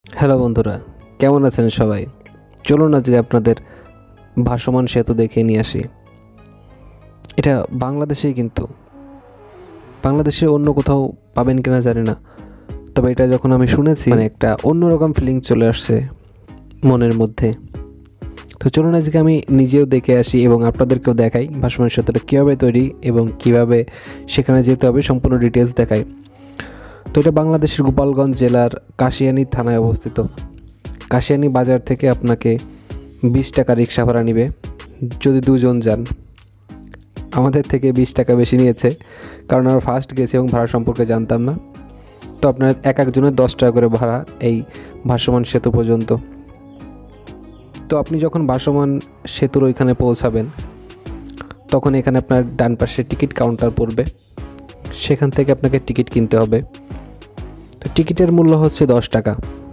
Hello বন্ধুরা, কেমন আছেন সবাই? চলুন আজকে আপনাদের ভাসমান সেতু দেখে নিয়ে আসি। এটা বাংলাদেশেই, কিন্তু বাংলাদেশে অন্য কোথাও পাবেন কিনা জানি না, তবে এটা যখন আমি শুনেছি একটা অন্যরকম ফিলিং চলে আসছে মনের মধ্যে। তো চলুন আজকে আমি নিজেও দেখে আসি এবং আপনাদেরকেও দেখাই ভাসমান সেতুটা কীভাবে তৈরি এবং কিভাবে সেখানে যেতে হবে, সম্পূর্ণ ডিটেলস দেখাই। তো এটা বাংলাদেশের গোপালগঞ্জ জেলার কাশিয়ানী থানায় অবস্থিত। কাশিয়ানী বাজার থেকে আপনাকে 20 টাকা রিক্সা ভাড়া নেবে যদি দুজন যান। আমাদের থেকে 20 টাকা বেশি নিয়েছে, কারণ আমরা ফার্স্ট গেছি এবং ভাড়া সম্পর্কে জানতাম না। তো আপনার একজনের 10 টাকা করে ভাড়া এই ভাসমান সেতু পর্যন্ত। তো আপনি যখন ভাসমান সেতুর ওইখানে পৌঁছাবেন, তখন এখানে আপনার ডান পাশে টিকিট কাউন্টার পড়বে, সেখান থেকে আপনাকে টিকিট কিনতে হবে। তো টিকিটের মূল্য হচ্ছে 10 টাকা।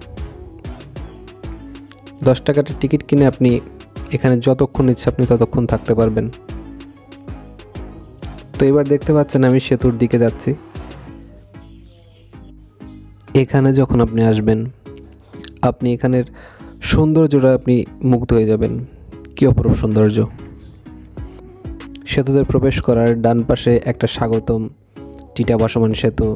10 টাকার টিকিট কিনে আপনি এখানে যতক্ষণ ইচ্ছা আপনি ততক্ষণ থাকতে পারবেন। তো এবার দেখতে পাচ্ছেন আমি সেতুর দিকে যাচ্ছি। এখানে যখন আপনি আসবেন, আপনি এখানের সৌন্দর্যটা আপনি মুগ্ধ হয়ে যাবেন। কী অপরূপ সৌন্দর্য! সেতুতে প্রবেশ করার ডান পাশে একটা স্বাগতম টিটা ভাসমান সেতু।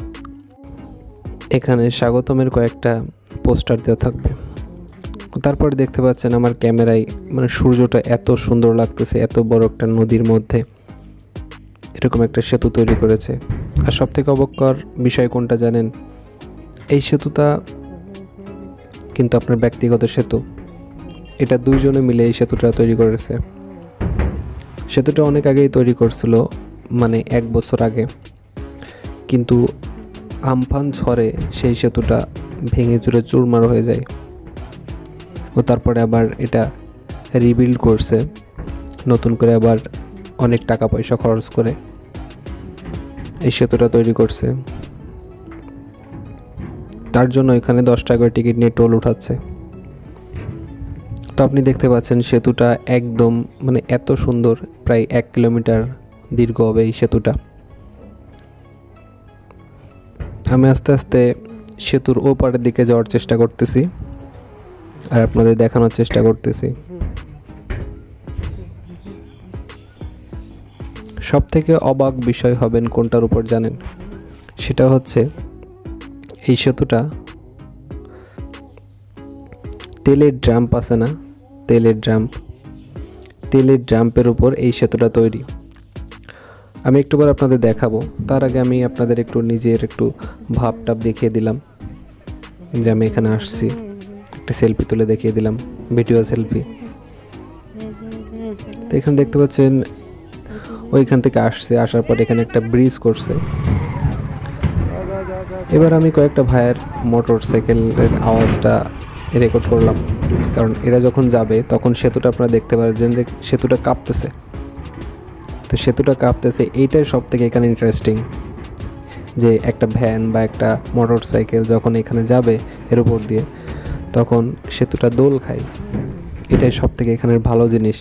এখানে স্বাগতমের কয়েকটা পোস্টার দেওয়া থাকবে। তারপরে দেখতে পাচ্ছেন আমার ক্যামেরায় সূর্যটা এত সুন্দর লাগতেছে, এত বড় একটা নদীর মধ্যে এরকম একটা সেতু তৈরি করেছে। আর সবথেকে অবাককর বিষয় কোনটা জানেন? এই সেতুটা কিন্তু আপনার ব্যক্তিগত সেতু। এটা দুইজনে মিলে এই সেতুটা তৈরি করেছে। সেতুটা অনেক আগেই তৈরি করছিল, 1 বছর আগে, কিন্তু আমফান ঝড়ে সেই সেতুটা ভেঙে চুরে চুরমার হয়ে যায়। ও তারপরে আবার এটা রিবিল্ড করছে, নতুন করে আবার অনেক টাকা পয়সা খরচ করে এই সেতুটা তৈরি করছে। তার জন্য এখানে 10 টাকা করে টিকিট নিয়ে টোল উঠাচ্ছে। তো আপনি দেখতে পাচ্ছেন সেতুটা একদম এত সুন্দর, প্রায় 1 কিলোমিটার দীর্ঘ হবে এই সেতুটা। আমি আস্তে আস্তে সেতুর ওপারের দিকে যাওয়ার চেষ্টা করতেছি আর আপনাদের দেখানোর চেষ্টা করতেছি। সব থেকে অবাক বিষয় হবেন কোনটার উপর জানেন? সেটা হচ্ছে এই সেতুটা তেলের ড্রাম্প আছে না, তেলের ড্রাম্পের উপর এই সেতুটা তৈরি। আমি একটুবার আপনাদের দেখাবো, তার আগে আমি আপনাদের নিজের একটু ভাবটাপ দেখিয়ে দিলাম যে আমি এখানে আসছি। একটা সেলফি তুলে দেখিয়ে দিলাম, ভিডিও সেলফি। তো এখানে দেখতে পাচ্ছেন ওইখান থেকে আসার পর এখানে একটা ব্রিজ করছে। এবার আমি কয়েকটা ভাইয়ের মোটর সাইকেলের আওয়াজটা রেকর্ড করলাম, কারণ এরা যখন যাবে তখন সেতুটা আপনারা দেখতে পাচ্ছেন যে সেতুটা কাঁপতেছে। তো সেতুটা কাঁপতেছে, এইটাই সব থেকে এখানে ইন্টারেস্টিং, যে একটা ভ্যান বা একটা মোটর সাইকেল যখন এখানে যাবে এর উপর দিয়ে, তখন সেতুটা দোল খায়। এটাই সব থেকে এখানের ভালো জিনিস।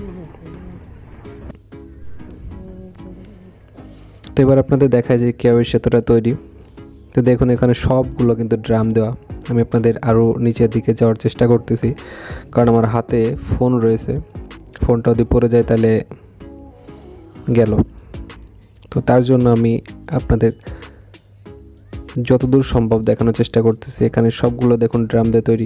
তো এবার আপনাদের দেখায় যে কীভাবে সেতুটা তৈরি। তো দেখুন এখানে সবগুলো কিন্তু ড্রাম দেওয়া। আমি আপনাদের আরও নিচের দিকে যাওয়ার চেষ্টা করতেছি, কারণ আমার হাতে ফোন রয়েছে, ফোনটা যদি পড়ে যায় তাহলে গেল। তো তার জন্য আমি আপনাদের যতদূর সম্ভব দেখানোর চেষ্টা করতেছি। এখানে সবগুলো দেখুন ড্রাম দিয়ে তৈরি।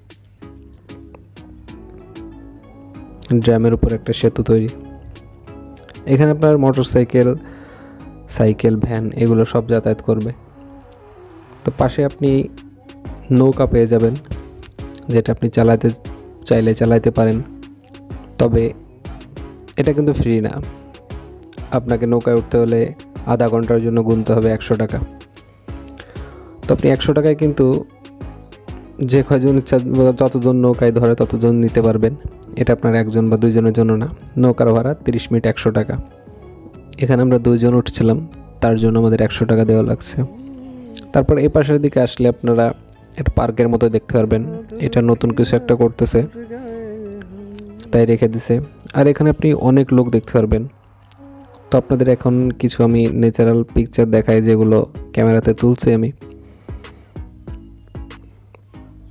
ড্রামের উপর একটা সেতু তৈরি। এখানে আপনার মোটর সাইকেল, ভ্যান এগুলো সব যাতায়াত করবে। তো পাশে আপনি নৌকা পেয়ে যাবেন, যেটা আপনি চালাতে পারেন। তবে এটা কিন্তু ফ্রি না, আপনাকে নৌকায় উঠতে হলে আধা ঘন্টার জন্য গুনতে হবে 100 টাকা। তো আপনি 100 টাকায় কিন্তু যে কয়জন ইচ্ছা যতজন নৌকায় ধরে ততজন নিতে পারবেন। এটা আপনার একজন বা দুইজনের জন্য না। নৌকার ভাড়া 30 মিনিট 100 টাকা। এখানে আমরা 2 জন উঠছিলাম, তার জন্য আমাদের 100 টাকা দেওয়া লাগছে। তারপর এই পাশের দিকে আসলে আপনারা একটা পার্কের মতো দেখতে পারবেন। এটা নতুন কিছু একটা করতেছে তাই রেখে দিছে। আর এখানে আপনি অনেক লোক দেখতে পারবেন। তো আপনাদের এখন কিছু আমি ন্যাচারাল পিকচার দেখাই, যেগুলো ক্যামেরাতে তুলছি আমি।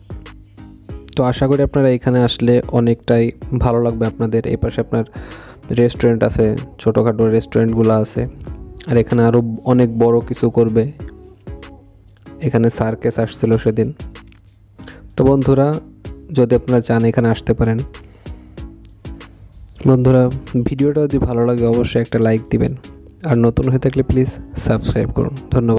তো আশা করি আপনারা এখানে আসলে অনেকটাই ভালো লাগবে আপনাদের। এই পাশে আপনার রেস্টুরেন্ট আছে, ছোটোখাটো রেস্টুরেন্টগুলো আছে, আর এখানে আরও অনেক বড় কিছু করবে। এখানে সার্কাস আসছিল সেদিন। তো বন্ধুরা, যদি আপনারা চান এখানে আসতে পারেন। বন্ধুরা, ভিডিওটা যদি ভালো লাগে অবশ্যই একটা লাইক দিবেন, আর নতুন হয়ে থাকলে প্লিজ সাবস্ক্রাইব করুন। ধন্যবাদ।